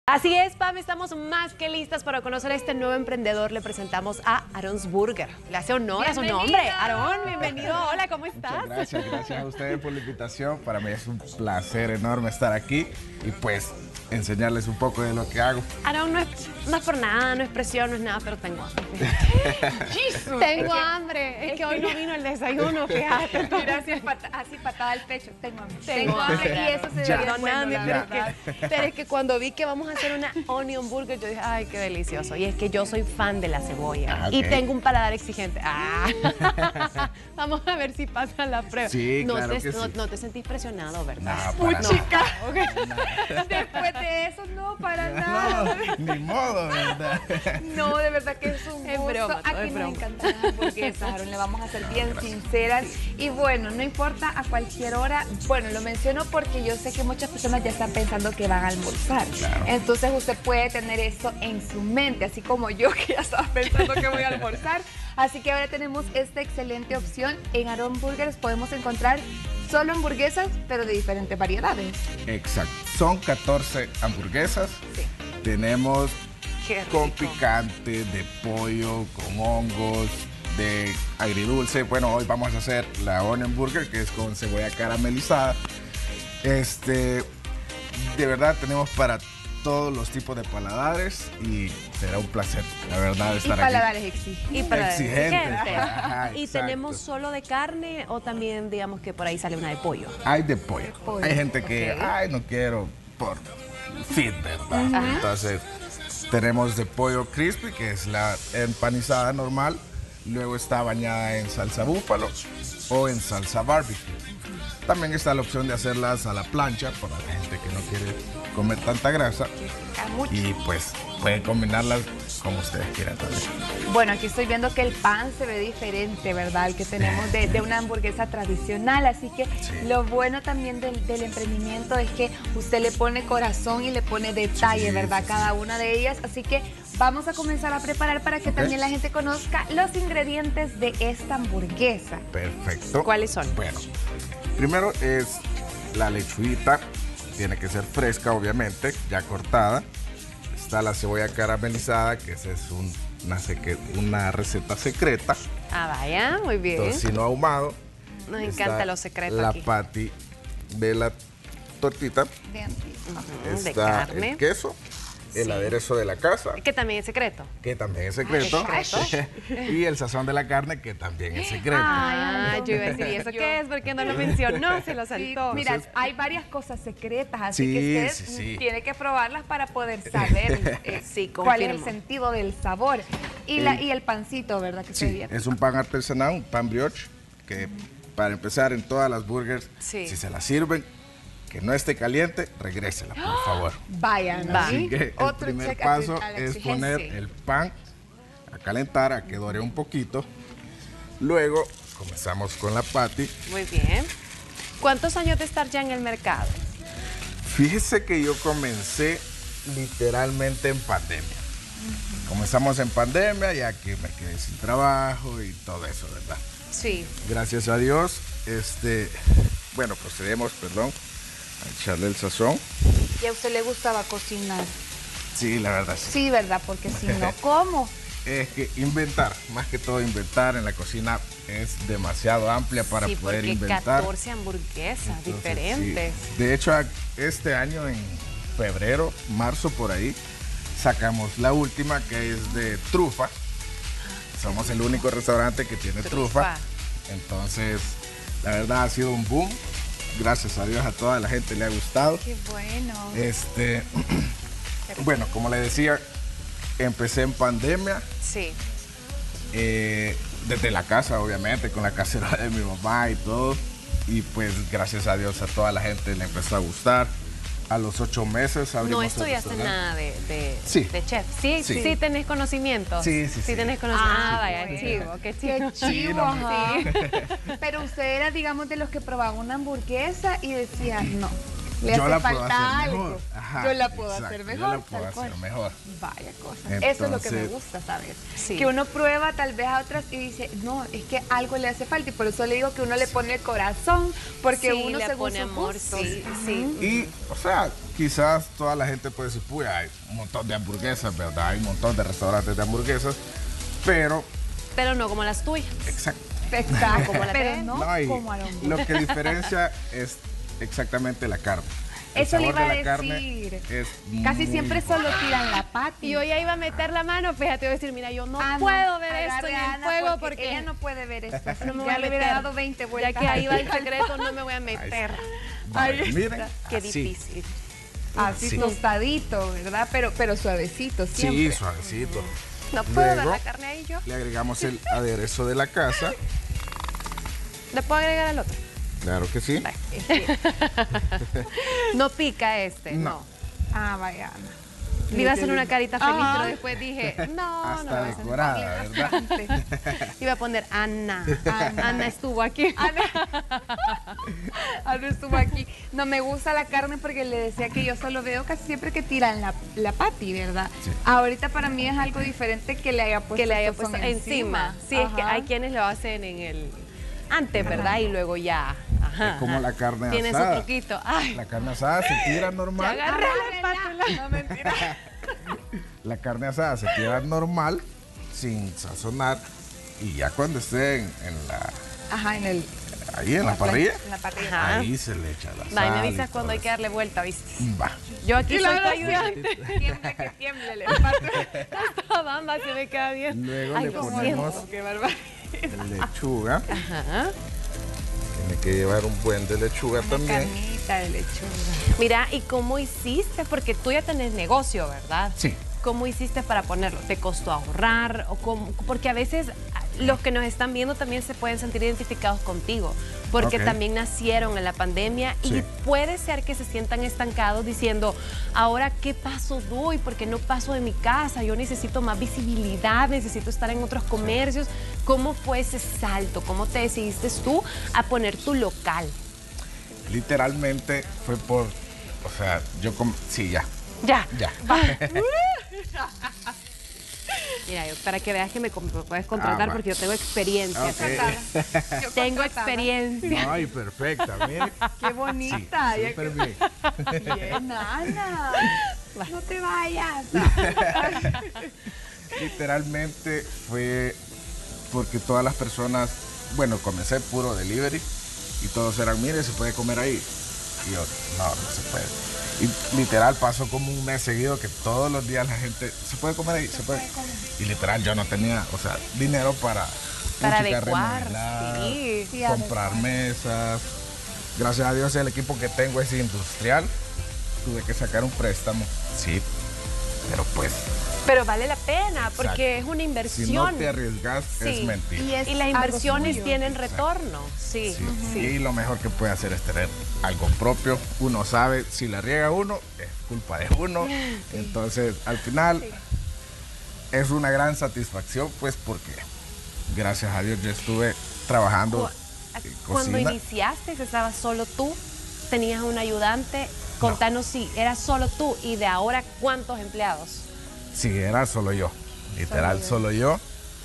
Así es, Pam, estamos más que listas para conocer a este nuevo emprendedor. Le presentamos a Aaron's Burger. Le hace honor a su nombre. Aaron, bienvenido. Hola, ¿cómo estás? Muchas gracias a ustedes por la invitación. Para mí es un placer enorme estar aquí y pues enseñarles un poco de lo que hago. Aaron, no es por nada, no es presión, no es nada, pero tengo hambre. Tengo hambre. Es que hoy no vino el desayuno, fíjate. Mira, así patada al pecho. Tengo hambre. Tengo hambre. Y eso se ve bien bueno, la verdad. Pero es que cuando vi que vamos a hacer una onion burger, yo dije, ay, qué delicioso. Y es que yo soy fan de la cebolla y tengo un paladar exigente. Vamos a ver si pasa la prueba. Sí, claro que sí. No te sentís presionado, ¿verdad? No, para chica. nada. Después de eso, no, para nada. No, ni modo, ¿verdad? No, de verdad que es un gusto. Es broma, Aquí nos encantan las hamburguesas, Aaron, le vamos a ser bien sinceras. Y bueno, no importa a cualquier hora. Bueno, lo menciono porque yo sé que muchas personas ya están pensando que van a almorzar. Claro. Entonces usted puede tener eso en su mente, así como yo que ya estaba pensando que voy a almorzar. Así que ahora tenemos esta excelente opción. En Aaron Burgers podemos encontrar solo hamburguesas, pero de diferentes variedades. Exacto. Son 14 hamburguesas. Sí. Tenemos Qué con rico. picante, de pollo, con hongos, de agridulce. Bueno, hoy vamos a hacer la onion burger, que es con cebolla caramelizada. De verdad tenemos para todos los tipos de paladares y será un placer, la verdad, Y estar aquí. paladares exigentes. Y para Exigente. exigente. Ajá, ¿Y exacto. tenemos solo de carne o también, digamos, que por ahí sale una de pollo? Hay de pollo. pollo. Hay gente que, Ok. ay, no quiero por fit, ¿verdad? Entonces, tenemos de pollo crispy, que es la empanizada normal. Luego está bañada en salsa búfalo o en salsa barbecue. También está la opción de hacerlas a la plancha para la gente que no quiere comer tanta grasa. Y pues pueden combinarlas como ustedes quieran también. Bueno, aquí estoy viendo que el pan se ve diferente, ¿verdad? El que tenemos de una hamburguesa tradicional. Así que lo bueno también del emprendimiento es que usted le pone corazón y le pone detalle, Sí, ¿verdad? sí, Cada una de ellas. Así que vamos a comenzar a preparar para que también la gente conozca los ingredientes de esta hamburguesa. Perfecto. ¿Cuáles son? Bueno, primero es la lechuguita. Tiene que ser fresca, obviamente, ya cortada. Está la cebolla caramelizada, que esa es una receta secreta. Ah, vaya, muy bien. Tocino ahumado. Nos Está encanta lo secreto la aquí. patty de la tortita. Bien. De Está carne. el queso, el Sí. aderezo de la casa, Que también es secreto. que también es secreto. Y el sazón de la carne, que también es secreto. Ah, yo iba a decir, ¿y eso qué es? ¿Por qué no lo mencionó? Se lo Sí, saltó. mira, hay varias cosas secretas, así Sí, que sí, usted sí. tiene que probarlas para poder saber Sí, cuál es el confirmo. sentido del sabor. Y el pancito, ¿verdad? Que se Sí, viene. es un pan artesanal, un pan brioche, que para empezar en todas las burgers, Sí. si se la sirven, que no esté caliente, regrésela, por favor. Vaya, ¿no? Va. Así que el Otro primer check paso a la es exigencia. poner el pan a calentar, a que dore un poquito. Luego comenzamos con la patty. Muy bien. ¿Cuántos años de estar ya en el mercado? Fíjese que yo comencé literalmente en pandemia. Comenzamos en pandemia, ya que me quedé sin trabajo y todo eso, ¿verdad? Sí. Gracias a Dios, procedemos, a echarle el sazón. ¿Y a usted le gustaba cocinar? Sí, la verdad, sí. Sí, ¿verdad? Porque si no, ¿cómo? Es que inventar, más que todo inventar en la cocina es demasiado amplia para Sí, poder porque inventar. 14 hamburguesas Entonces, diferentes. sí. De hecho, este año en febrero, marzo por ahí, sacamos la última, que es de trufa. Somos el único restaurante que tiene trufa. Entonces, la verdad ha sido un boom. Gracias a Dios a toda la gente le ha gustado. Qué bueno. Bueno, como le decía, empecé en pandemia, Sí. desde la casa, obviamente, con la cacerola de mi mamá y todo. Y pues, gracias a Dios, a toda la gente le empezó a gustar. A los 8 meses abrimos No el estudiaste restaurante. nada de Sí. chef. ¿Sí? Sí. ¿Sí tenés conocimientos? Sí, sí, sí. tenés conocimientos. Ah, Vaya, bueno. chivo, qué chivo. Qué chivo, no, ajá. Pero usted era, digamos, de los que probaba una hamburguesa y decía, no, le yo hace la puedo falta hacer algo. mejor. Ajá, Yo la puedo exacto, hacer yo mejor. la puedo tal hacer cual. mejor. Vaya cosa. Entonces, Eso es lo que me gusta, ¿sabes? Sí. Que uno prueba tal vez a otras y dice, no, es que algo le hace falta. Y por eso le digo que uno le pone el corazón, porque Sí, uno le según pone sus amor, gustos. sí, sí. Y, o sea, quizás toda la gente puede decir, pues hay un montón de hamburguesas, ¿verdad? Hay un montón de restaurantes de hamburguesas, pero, Pero no como las tuyas. exacto. Exacto, Como la pero tele. no y como a los lo que diferencia es exactamente la carne. El Eso le sabor iba de a la carne decir. es Casi muy siempre importante. solo tiran la pata. Y yo ya iba a meter la mano, fíjate, voy a decir, mira, yo no Ah, puedo ver esto agarre en a el Ana fuego porque ella no puede ver esto. no me voy Ya a le hubiera meter. dado 20 Ya vueltas. que ahí va el secreto, no me voy a meter. Vale, Ahí miren, Qué así. difícil. Así Sí. tostadito, ¿verdad? Pero suavecito siempre. Sí, suavecito. No puedo ver Luego, la carne ahí yo. le agregamos el aderezo de la casa. ¿Le puedo agregar al otro? Claro que sí. No pica este, No. no. Ah, vaya, Ana. Le iba a hacer una carita feliz, Ajá. pero después dije, no, no. Hasta voy a hacer. decorada, ¿verdad? Iba a poner Ana. Ana estuvo aquí. Ana estuvo aquí. No me gusta la carne porque le decía que yo solo veo casi siempre que tiran la pati, ¿verdad? Sí. Ahorita para mí es algo diferente que le haya puesto, Que le haya sazón puesto encima. Sí, es que Ajá. hay quienes lo hacen en el antes, ¿verdad? Y luego ya. Ajá, Es como ajá. la carne Tiene asada. su truquito. Ay, La carne asada se tira ya normal. agarré la espátula. No, mentira. La carne asada se tira normal, sin sazonar. Y ya cuando esté Ajá, ahí en la parrilla, En la parrilla. Ajá. ahí se le echa la sal. Va, y me y avisas todo cuando hay eso. que darle vuelta, ¿viste? Va. Yo aquí Y soy la tu oración. ayudante. Tiemble, que tiemble el empate. Esta bamba se me queda bien. Luego Ay, le lo ponemos siento. Qué barbaridad. lechuga. Ajá. Tiene que llevar un buen de lechuga también. Carnita de lechuga. Mira, ¿y cómo hiciste? Porque tú ya tenés negocio, ¿verdad? Sí. ¿Cómo hiciste para ponerlo? ¿Te costó ahorrar? ¿O cómo? Porque a veces los que nos están viendo también se pueden sentir identificados contigo, porque Ok. también nacieron en la pandemia y Sí. puede ser que se sientan estancados diciendo, ahora, ¿qué paso doy? Porque no paso de mi casa, yo necesito más visibilidad, necesito estar en otros comercios. ¿Cómo fue ese salto? ¿Cómo te decidiste tú a poner tu local? Literalmente fue por, o sea, sí, ya. Ya. Ya. Mira, para que veas que me puedes contratar va. porque yo tengo experiencia. Ok. Yo Tengo contratada. experiencia. Ay, perfecta, mire. Qué bonita. Sí, Ya súper que- bien. Bien, Ana. No te vayas. Literalmente fue porque todas las personas, bueno, comencé puro delivery y todos eran, mire, se puede comer ahí. Y yo, no se puede. Y literal pasó como un mes seguido que todos los días la gente, se puede comer ahí, se puede. Y literal yo no tenía, o sea, dinero para puchica, adecuar, remodelar, sí. Sí, comprar mesas. Gracias a Dios el equipo que tengo es industrial. Tuve que sacar un préstamo, sí, pero pues Pero vale la pena porque Exacto. es una inversión. si no te arriesgas Sí. es mentira. Y es Y las algo inversiones tuyo. tienen retorno. Sí, Sí. sí. Y lo mejor que puede hacer es tener algo propio. Uno sabe, si la riega uno, es culpa de uno. Entonces, al final, es una gran satisfacción, pues, porque gracias a Dios yo estuve trabajando en Cuando cocina. iniciaste, ¿estabas solo tú? ¿Tenías un ayudante? Contanos si eras solo tú y de ahora, ¿cuántos empleados? Sí, era solo yo. Literal, solo yo.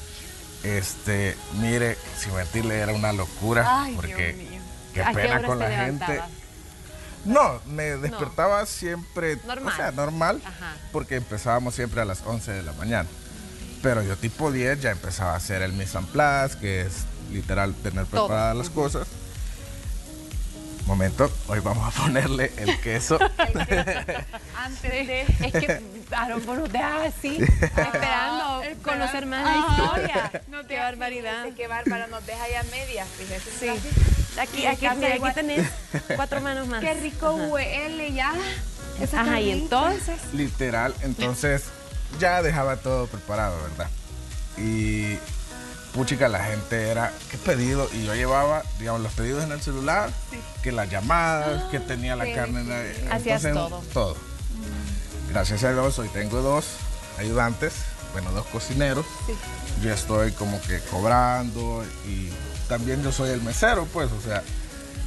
Mire, sin mentirle, era una locura. Ay, porque Dios mío. qué ¿A qué pena horas con te la gente. levantabas? No, me despertaba siempre, Normal. o sea, normal, Ajá. porque empezábamos siempre a las 11 de la mañana. Pero yo tipo 10 ya empezaba a hacer el mise en place, que es literal tener Todo. preparadas las cosas. Momento, hoy vamos a ponerle el queso. Antes de... Es que Aaron vos nos dejas así, esperando conocer más la historia. No te Qué barbaridad. Qué bárbara, nos deja ya medias, fíjese. Sí. Aquí, Y aquí, casi mira, aquí igual. tenés 4 manos más. Qué rico huele ya. Esa Ajá, y carnita. entonces, Literal, entonces ya dejaba todo preparado, ¿verdad? Y puchica, la gente era, ¿qué pedido? Y yo llevaba, digamos, los pedidos en el celular, que las llamadas, que tenía la carne en la... Hacías entonces, todo. Todo. Gracias a Dios, hoy tengo 2 ayudantes, bueno, 2 cocineros. Sí. Yo estoy como que cobrando y también yo soy el mesero, pues, o sea,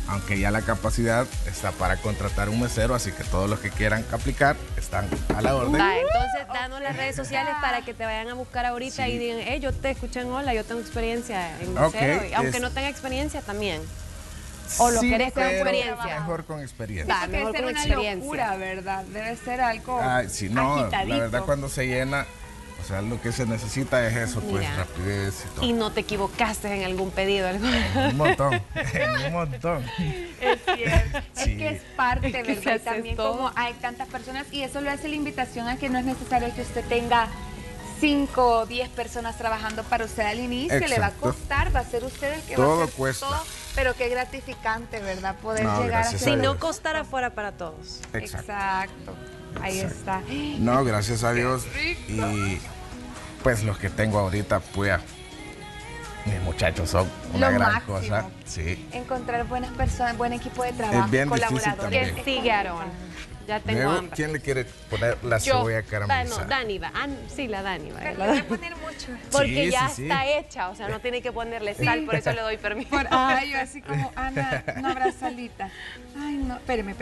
aunque ya la capacidad está para contratar un mesero, así que todos los que quieran aplicar están a la orden. Va, entonces danos las redes sociales para que te vayan a buscar ahorita y digan, yo te escuché en Hola, yo tengo experiencia en mesero, y aunque no tenga experiencia también. O lo querés con experiencia. Mejor con experiencia. Va, mejor con experiencia. Locura, ¿verdad? Debe ser algo Sí, no, agitadito. la verdad cuando se llena, o sea, lo que se necesita es eso, pues, Mira, rapidez y todo. Y no te equivocaste en algún pedido. Un montón, un montón. Es cierto. Sí. Es que es parte, Es que ¿verdad? se Y hace también todo. como hay tantas personas, y eso lo hace la invitación a que no es necesario que usted tenga 5 o 10 personas trabajando para usted al inicio. Exacto. Le va a costar, va a ser usted el que Todo va a hacer cuesta. todo, pero qué gratificante, ¿verdad? Poder No, llegar a gracias ser... Si a no Dios. costara fuera para todos. Exacto. Ahí está. No, gracias a Dios. rico. Y pues los que tengo ahorita, pues, mis muchachos son una Lo gran máximo. cosa. Sí. Encontrar buenas personas, buen equipo de trabajo, Es bien difícil colaboradores. también. ¿Qué sigue, Aarón? Ya tengo Luego, hambre. ¿quién le quiere poner la cebolla caramelizada? No, Dani va. Sí, la Dani va. Pero le voy a poner mucho. Porque Sí, ya sí, sí. está hecha, o sea, no tiene que ponerle sal, por eso le doy permiso. Ay, yo así como, Ana, no habrá salita. Ay, no, espéreme.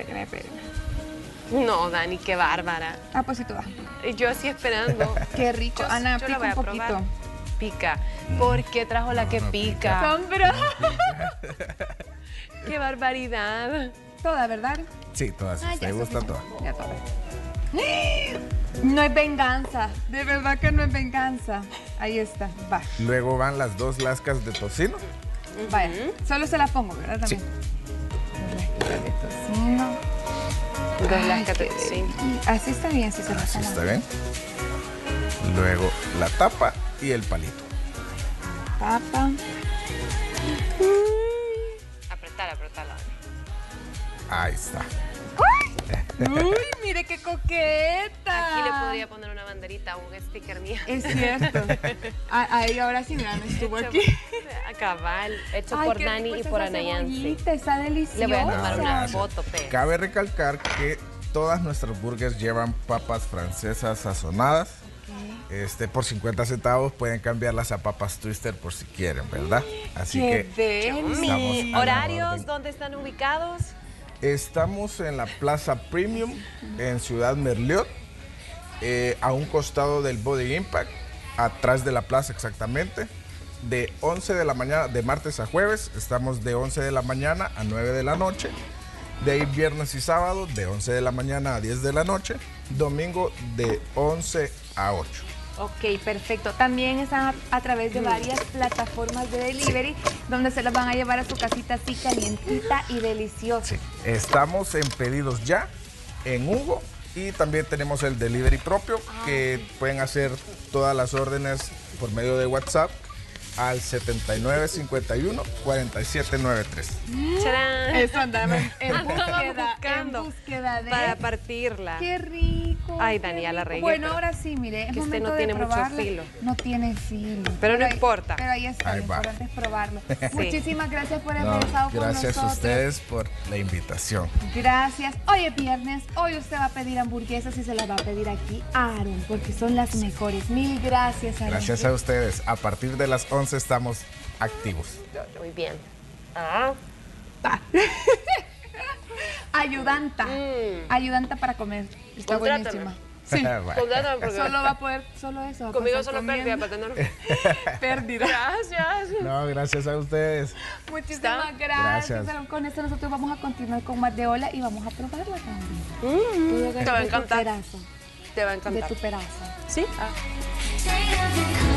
No, Dani, qué bárbara. Ah, pues sí, tú vas. Y yo así esperando. Qué rico. Ana, yo pica la voy un a poquito. probar. Pica. ¿Por qué trajo la que no pica? Sombra. ¡Qué barbaridad! Toda, ¿verdad? Sí, todas. Ah, ya, ¿Te gusta suficiente. todas? Ya toda. No es venganza. De verdad que no es venganza. Ahí está. Va. Luego van las 2 lascas de tocino. Vaya. Solo se la pongo, ¿verdad? También. Dos lascas de tocino. Dos Ay, lascas de qué tocino. delicia. Así está bien, si se la Así pongo. está bien. Luego la tapa y el palito. Papa. Apretala. Ahí está. Uy, mire qué coqueta. Aquí le podría poner una banderita, un sticker mío. Es cierto. Ahí ahora sí, mira, no estuvo aquí. A cabal, hecho Ay, por qué Dani rico y es por esa Anayansi. cebollita, está deliciosa. Le voy a tomar No, una gracias. foto, pe. Cabe recalcar que todas nuestras burgers llevan papas francesas sazonadas. Por 50 centavos pueden cambiarlas a papas twister por si quieren, ¿verdad? Así Qué que deli. estamos a la ¿Horarios? orden. ¿Dónde están ubicados? Estamos en la Plaza Premium en Ciudad Merliot, a un costado del Body Impact, atrás de la plaza exactamente. De 11 de la mañana, de martes a jueves, estamos de 11 de la mañana a 9 de la noche. De ahí viernes y sábado, de 11 de la mañana a 10 de la noche. Domingo, de 11 a 8. Ok, perfecto. También están a través de varias plataformas de delivery donde se las van a llevar a su casita así calientita y deliciosa. Sí. Estamos en pedidos ya, en Hugo, y también tenemos el delivery propio, que pueden hacer todas las órdenes por medio de WhatsApp al 7951-4793. ¡Charán! Eso andaba en buscando búsqueda de... para partirla. ¡Qué rico! Ay, qué Dani, ya la rico. regué, Bueno, pero ahora sí, mire, es que usted momento no de tiene mucho probarla. filo. No tiene filo. Pero no ahí- importa. Pero ahí está, Ahí lo va. importante es probarlo. Sí. Muchísimas gracias por haber No, estado con gracias nosotros. a ustedes por la invitación. Gracias. Hoy es viernes, hoy usted va a pedir hamburguesas y se las va a pedir aquí a Aaron, porque son las mejores. Mil gracias, Aaron. Gracias a ustedes. A partir de las 11 estamos activos. Muy bien. Ah, Ayudanta. Ayudanta para comer. Está Contrátame. buenísima. Sí. Bueno. contrátame porque Solo va a poder, solo eso. va a conmigo pasar solo pérdida, comiendo. para tener Pérdida. Gracias. No, gracias a ustedes. Muchísimas ¿Está? gracias. Gracias. Pero con esto nosotros vamos a continuar con más de Hola y vamos a probarla también. Tú Te va a de tu encantar. pedazo, Te va a de encantar. tu pedazo. ¿Sí? Stay up and